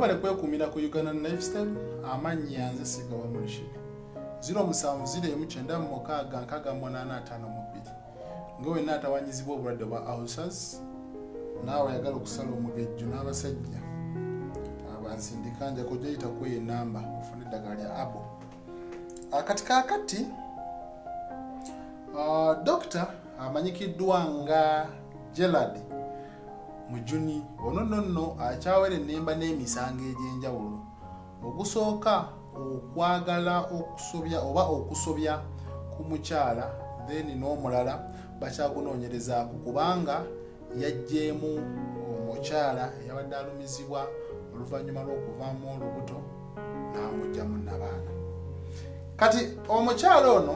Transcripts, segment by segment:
Mwebale kwekumira ku Uganda Lifestyle amanyi yanze sigawa mulishi 0709965852 ngowe natawanyizibwa obulwadde bwa ulcers naawe yagala okusala omugejjo n'abasajja abansindikanja kujayita kwe namba ofune eddagala lya abo akati kakati Dr. amanyikiddwa nga Gerald Mujuni ono akyawere ennemba n'emisango egy'enjawulo ogusooka okwagala okusobya oba okusobya ku mukyala then n'omulala bakyagunoonyereza kubanga yajjeemu omukyala yabadde alumizibwa oluvannyuma lw'okuvaamu olubuto n'amugyamu n'abaana. Kati omukyala ono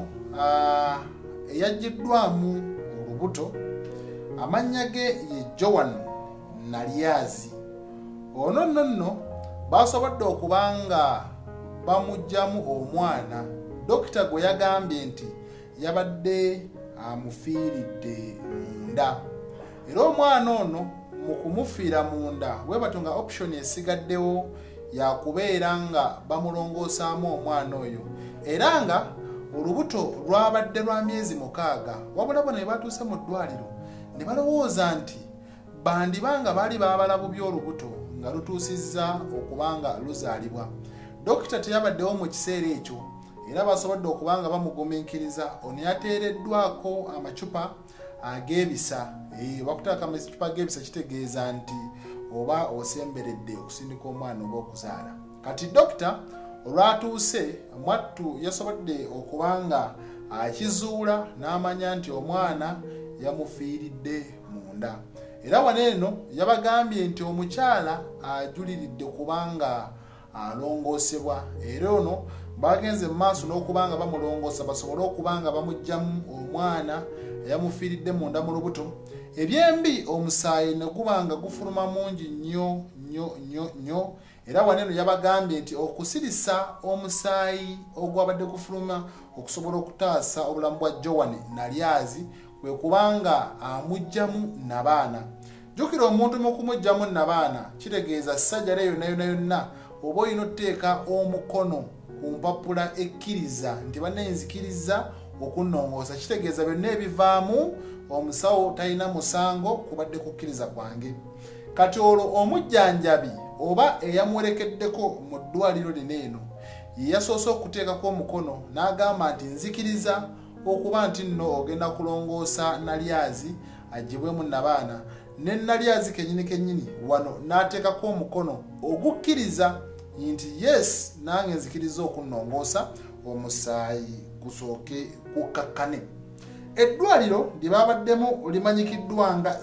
eyajjiddwamu olubuto amannya ge ye Joan Nalyazi. Ono nno basobodde okubanga bamugyamu omwana dokita gwe yagambye nti yabadde amufiiridde munda. Era omwana ono mu kumufiira munda webatunga option esigaddewo yakubeera nga bamulongoosaamu omwana oyo era nga olubuto lwabadde lwa myezi 6 wabula bona ne batuuse mu ddwaliro ne balowooza nti bandibanga baali baabala bubi olubuto nga lutuusizza okubanga luzaalibwa. Dokita teyabaddewo mu kiseera ekyo era basobodde okubanga bamugumiikiriza ono yateereddwako amacupa ag'ebisa. Bakutaka amacupa ag'ebisa kitegeeza nti oba osemberedde okusindika omwana oba okuzaala. Kati dokita olwatuuse mwattu yasobodde okubanga akizuula n'amanya nti omwana yamufiiridde munda. Era waneeno yabagambye nti omukyala ajuliridde kubanga alongoosebwa era ono bagenze mu maaso n'okubanga bamulongoosa basobole okubanga bamugyamu omwana yamufiiridde munda mu lubuto. Ebyembi omusaayi ne gubanga gufuluma mungi nnyo era waneeno yabagambye nti okusirisa omusaayi ogwabadde gufuluma okusobola okutaasa obulamu bwa Joan Nalyazi kwe kubanga amugyamu n'abaana. Jjukira omuntu mu kumugyamu n'abaana kitegeeza sajjala yonna oba olina otteeka omukono ku mpapula ekkiriza nti bannenzikiriza okunnongoosa kitegeeza byonna ebivaamu omusawo talina musango kubadde kukkiriza kwange. Kati olwo omujjanjabi oba eyamuwerekeddeko mu ddwaliro lineeno yasoose okuteekako omukono n'agamba nti nzikiriza okuba nti nno ogenda kulongoosa Nalyazi aggyibwemu n'abaana. Ne Nalyazi kennyini wano n'ateekako omukono ogukkiriza nti yes nange nzikiriza okunnongoosa omusaayi gusooke gukakkane. Eddwaliro lye babaddemu limanyikiddwa nga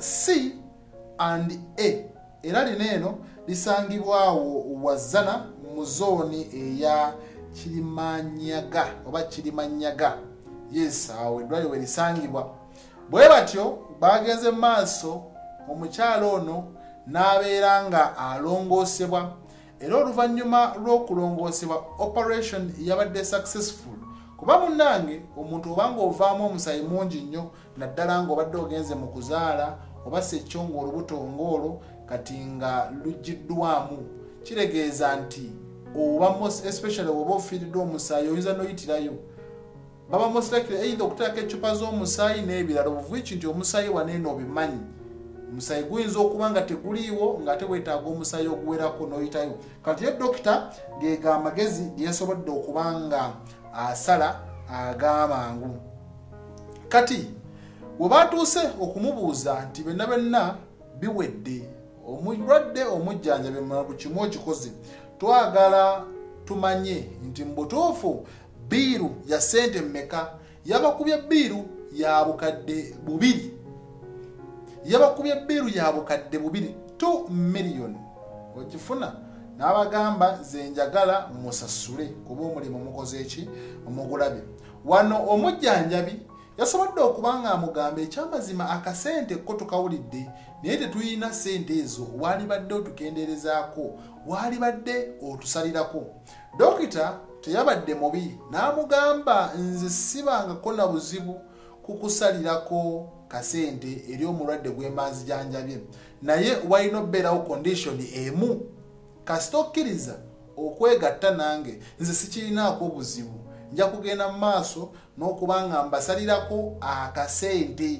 C&A era lineeno lisangibwawo wazana mu zooni eya Kirimanyaga oba Kirimanyaga. Yes, awo eddwaliro we lisangibwa. Bwe batyo bagenze mu maaso omukyala ono n'abeera nga alongoosebwa era oluvannyuma lw'okulongoosebwa operation yabadde successful kuba munnange omuntu obanga ovaamu omusaayi mungi nnyo naddala ng'obadde ogenze mu kuzaala oba ssekyo ng'olubuto ng'olwo kati nga luggiddwamu kiregeeza nti oba especially oba ofiiriddwa omusaayi oyinza n'oyitirayo baba most likely either okuteeka ecupa z'omusaayi n'ebirala obuvuiki nti omusaayi waneeno obimanyi omusaayi guyinza okuba nga teguliiwo ng'ate weetaaga omusaayi oguwerako n'oyitayo. Kati ye dokita geega amagezi geyasobodde okubanga asala ag'amangu. Kati we batuuse okumubuuza nti byonna biwedde omulwadde omujjanjabi mu kimu okikoze twagala tumanye nti mu butuufu biiru ya ssente mmeka. Yabakubye biiru ya bukadde 2 yabakubye biiru ya bukadde 2 million okifuna n'abagamba ze njagala musasule kuba omulimu mukoze eki omugulabe. Wano omujjanjabi yasobodde okubanga amugamba ekyamazima akasente ko tukawulidde naye tetuyina ssente ezo waali badde otukenderezaako waali badde otusalirako. Dokita teyabadde mubi n'amugamba nze sibangako na buzibu kukusalirako kasente eri omulwadde gw'embanzi janjabye naye walina obeerawo condition emu kasita okkiriza okwegatta nange nze sikirinaako buzibu nja kugenda mu maaso n'okuba nga mbasalirako akasente.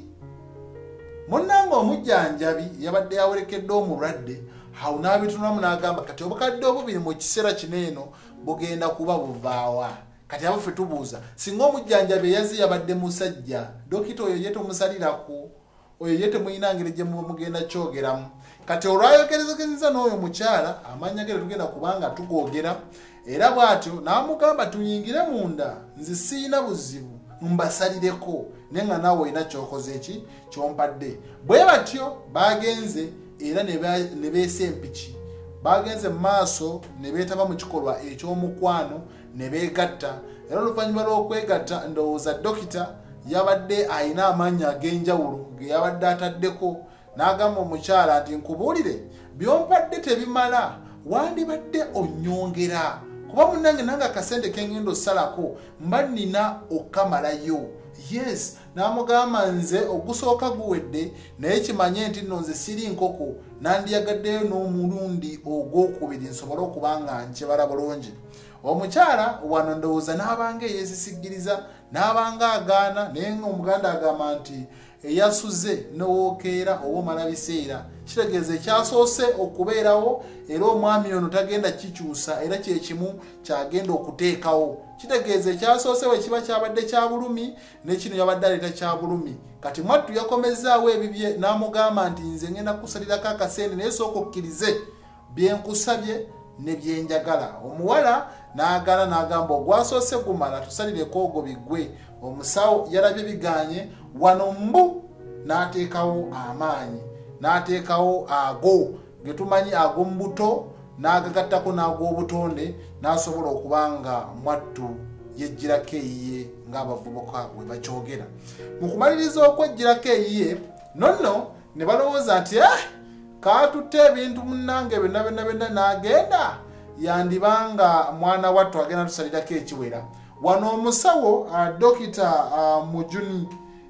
Munnange omujjanjabi yabadde yawerekedde omulwadde awo n'abitunulamu n'agamba kati obukadde obubiri mu kiseera kino eno bugenda kuba buvaawa. Kati abo ffe tubuuza singa omujjanjabi eyazi yabadde musajja dokita oyo ye tumusalirako oyo ye temuyina ngeri gye mugenda kyogeramu. Kati olwayogerezeganyeza n'oyo mukyala amannya ge tugenda kubanga tugoogera era bw'atyo n'amugamba tuyingire munda nze siina buzibu mbasalireko naye nga naawe olina kyokoze eki kyompadde. Bwe batyo bagenze era ne beesa empiki bagenze mu maaso ne beetaba mu kikolwa eky'omukwano ne beegatta. Era oluvannyuma lw'okwegatta ndowooza dokita yabadde ayina amannya ag'enjawulo ge yabadde ataddeko n'agamba omukyala nti nkubuulire byompadde tebimala wandibadde onnyongera kuba munnange nange akasente kengenda osalako mba nnina okamalayo. Yes, n'amugamba nze ogusooka guwedde naye kimanye nti nno nze siri nkoko nandiyagaddeyo n'omulundi ogwokubiri nsobole okuba nga nkyebala bulungi. Omukyala wano ndowooza n'abanga eyeesisigiriza n'abanga agaana naye ng'omuganda agamba nti eyasuze n'owookeera oba omala biseera kitegeeza ekyasoose okubeerawo era omwami ono tagenda kikyusa era kyekimu kyagenda okuteekawo. Kitegeeza ekyasoose bwe kiba kyabadde kya bulumi ne kino yabadde aleeta kya bulumi. Kati mwattu yakomezzaawo ebibye n'amugamba nti nze ngenda kusalirako akasente naye sooka okkirize bye nkusabye ne byenjagala. Omuwala n'agaana n'agamba ogwasoose gumala tusalireko ogwo biggwe. Omusawo yalabye biganye wano mbu n'ateekawo amaanyi n'ateekawo ago ge tumanyi ag'omubuto n'agagattako n'ag'obutonde n'asobola okuba nga mwattu yejjirako eyiye ng'abavubuka bwe bakyogera. Mu kumaliriza okwejjirako eyiye nonno ne balowooza nti kaatutte ebintu munnange byonna n'agenda yandibanga mwana wattu agenda tusalirako ekiwera. Wano omusawo dokita Mujuni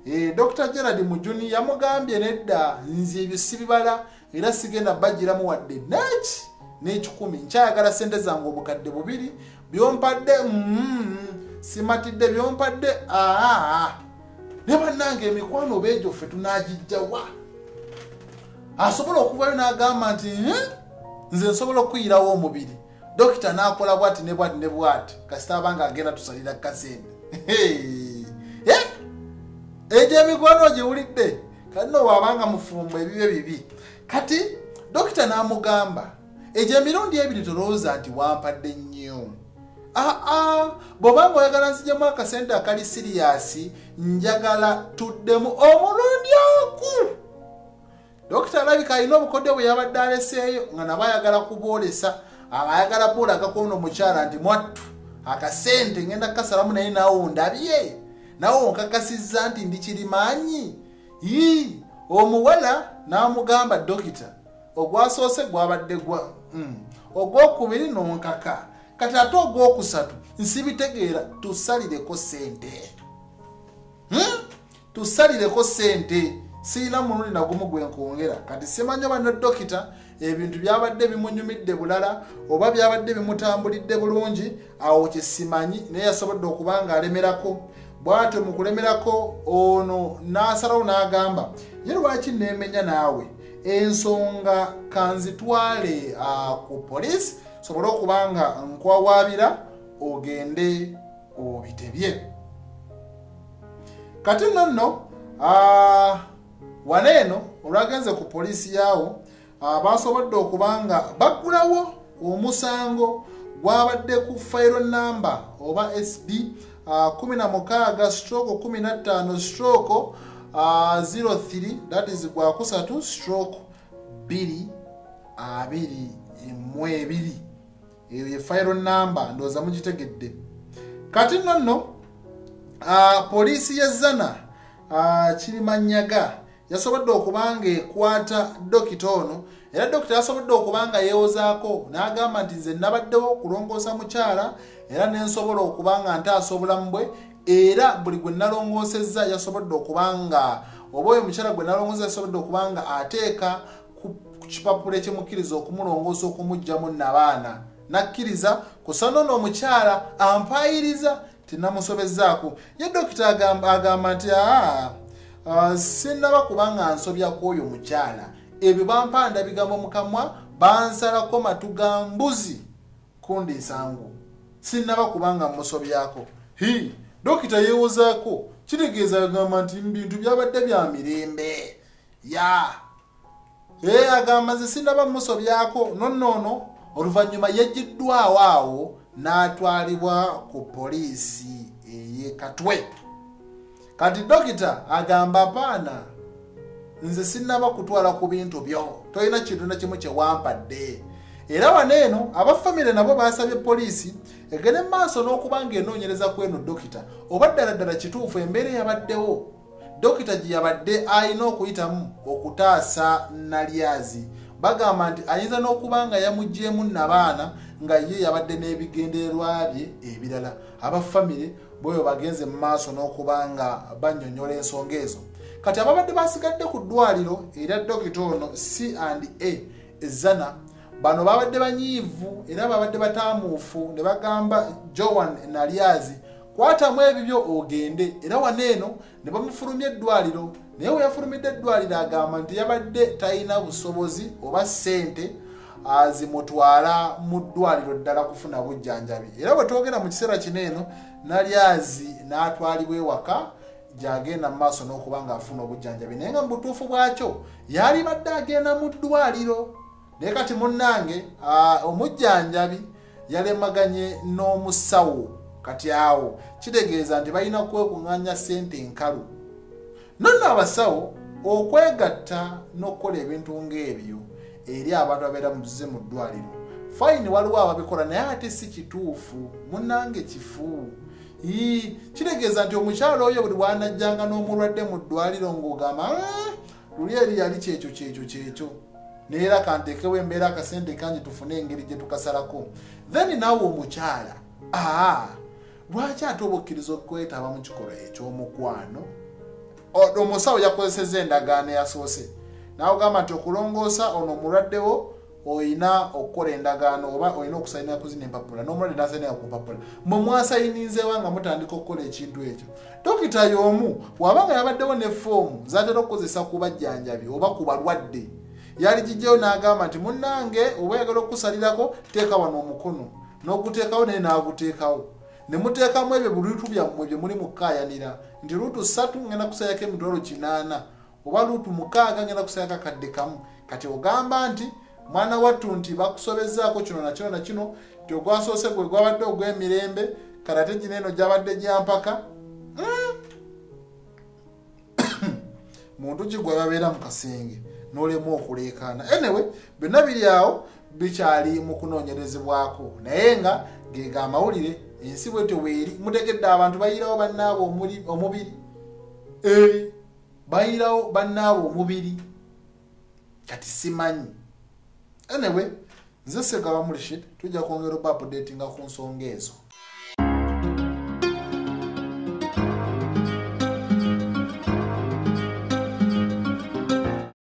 Dr. Gerard Mujuni yamugambye nedda nze ebyo sibibala era sigenda bajjiramu wadde n'ekikumi nkyayagala sente zange obukadde bubiri byompadde simatidde byompadde ne bannange emikwano beegyo ffe tunaagijjawa. Asobola okuvayo n'agamba nti nze nsobola okuyirawo omubiri. Dokita n'akola bwati ne bwati ne bwati kasita abanga agenda tusalira kasente. Egyo emikwano giwulidde kati no wabanga mufumbo ebibe bibi. Kati dokita n'amugamba egyo emirundi ebiri tolowooza nti wampadde nnyo. Bw'obanga oyagala nzijemu akasente akali siriyasi njagala tuddemu omulundi ogu. Dokita alabika alina obukodde bwe yabadde aleseeyo nga nabo ayagala kuboolesa ayagala boolaga kono mukyala nti mwattu akasente ngenda kukasalamu naye naawe ndabye naawe onkakasizza nti ndi kirimaanyi. Omuwala n'amugamba dokita ogwasoose gwabadde ogwokubiri n'onkaka kati ate ogwokusatu nsibitegeera tusalireko sente. Tusalireko sente siina mulundi nagumu gwe nkwongera. Kati simanyi bano dokita ebintu byabadde bimunyumidde bulala oba byabadde bimutambulidde bulungi awo kyesimanyi naye yasobodde okuba nga alemerako. Bw'atyo mu kulemerako ono n'asalawo n'agamba ye lwaki neemenya naawe ensonga kanzitwale ku poliisi sobole okuba nga nkwawaabira ogende obitebye. Kati nonno waneeno olwagenze ku poliisi yaawo basobodde okuba nga baggulawo omusango gwabadde ku fayiro namba oba SB 16/15/03 that is gwakusatu /222. Eyo ye fayiro namba ndowooza mugitegedde. Kati nonno poliisi y'ezzana Kirimanyaga yasobodde okuba nga ekwata dokita ono era dokita yasobodde okuba nga yeewozaako n'agamba nti nze nabaddewo okulongoosa mukyala era nensobola okuba nga ntaasa obulamu bwe era buli gwe nalongoosezza yasobodde okuba nga oba oyo mukyala gwe nalongoosezza yasobodde okuba nga ateeka ku kipapula ekimukkiriza okumulongoosa okumugyamu n'abaana nakkiriza kusano n'omukyala ampayiriza tinamusobezaako ye dokita agamba nti sinnaba kubanga nsobyako oyo mukyala ebyo bampanda bigambo mu kamwa bansalako matu ga mbuzi kundi nsangu sinnaba kubanga musobyako dokita yeewozaako kitegeeza agamba nti bintu byabadde bya mirembe agamba nze sinnaba musobyako nonoono oluvannyuma yaggiddwawo awo n'atwalibwa ku poliisi ey'e Katwe. Kati dokita agamba apaana nze sinnaba kutwala ku bintu byo tolina kintu na kimu kye wampadde. Era waneeno abafamire nabo basabye poliisi egende maaso n'okuba ng'enoonyereza ku eno dokita oba ddala kituufu embeera yabaddewo dokita gye yabadde alina okuyitamu okutaasa Nalyazi. Bagamba nti ayinza n'okuba nga yamuggyeemu n'abaana nga ye yabadde n'ebigendererwa bye ebirala. Abafamire bw'oyo bagenze mu maaso n'okuba nga bannyonnyola ensonga ezo. Kati ababadde basigadde ku ddwaliro era dokita ono C&A Ezana bano babadde banyiivu era babadde bataamuufu ne bagamba Joan Nalyazi kwatamu ebibyo ogende era waneeno ne bamufulumya eddwaliro naye we yafulumidde eddwaliro agamba nti yabadde talina busobozi oba ssente azimutwala mu ddwaliro ddala kufuna bujjanjabi. Era bwe twogera mu kiseera kino eno Nalyazi n'atwalibwa ewaka gy'agenda mu maaso n'okuba ng'afuna obujjanjabi naye nga mu butuufu bwakyo yali badde agenda mu ddwaliro. Naye kati munnange omujjanjabi yalemaganye n'omusawo kati awo kitegeeza nti balina kwekuŋŋaanya ssente enkalu. Nonno abasawo okwegatta n'okukola ebintu ng'ebyo eri abantu abeera muzize mu ddwaliro fayini waliwo ababikola naye ate si kituufu munnange kifu. Kitegeeza nti omukyalo oyo buli bwanajjanga n'omulwadde mu ddwaliro ng'ogamba luli eri yali kyekyo neera kanteekewo embeera akasente kangi tufune engeri gye tukasalako. Then naawe omukyala lwaki ate oba okkiriza okwetaba mu kikolwa eky'omukwano? Omusawo yakozesezza endagaano eyasoose n'agamba nti okulongoosa ono omulwaddewo oyina okukola endagaano oba oyina okusayinira kuzina empapula n'omulwadde n'asayinira ku mpapula mwe mwasayininzeewo nga mutandika okukola ekintu ekyo. Dokita y'omu bw'abanga yabaddewo ne foomu z'atera okukozesa ku bajjanjabi oba ku balwadde yali gijjayo n'agamba nti munnange oba oyagala okusalirako teeka wano omukono n'oguteekawo naye n'aguteekawo ne muteekamu ebyo buluutu byammwe bye muli mukaayanira nti luutu 3 ngenda kusayako emitwalo 8 oba luutu 6 ngenda kusayako akadde kamu. Kati ogamba nti mwana wattu nti bakusobezaako kino na kino na kino nti ogwasoose gwe gwabadde ogw'emirembe karate gino eno gyabadde gyampaka muntu ki gwe babeera mu kasenge n'olemu okuleekaana. Anyway byonna biri awo bikyali mu kunoonyerezebwako naye nga geega amawulire ensi bwetyo weeri mutegedde abantu bayirawo bannaabo omubiri bayirawo bannaabo omubiri kati simanyi. Anyway nze Segaba Mulishid tujja kwongera oba updating ku nsonga ezo.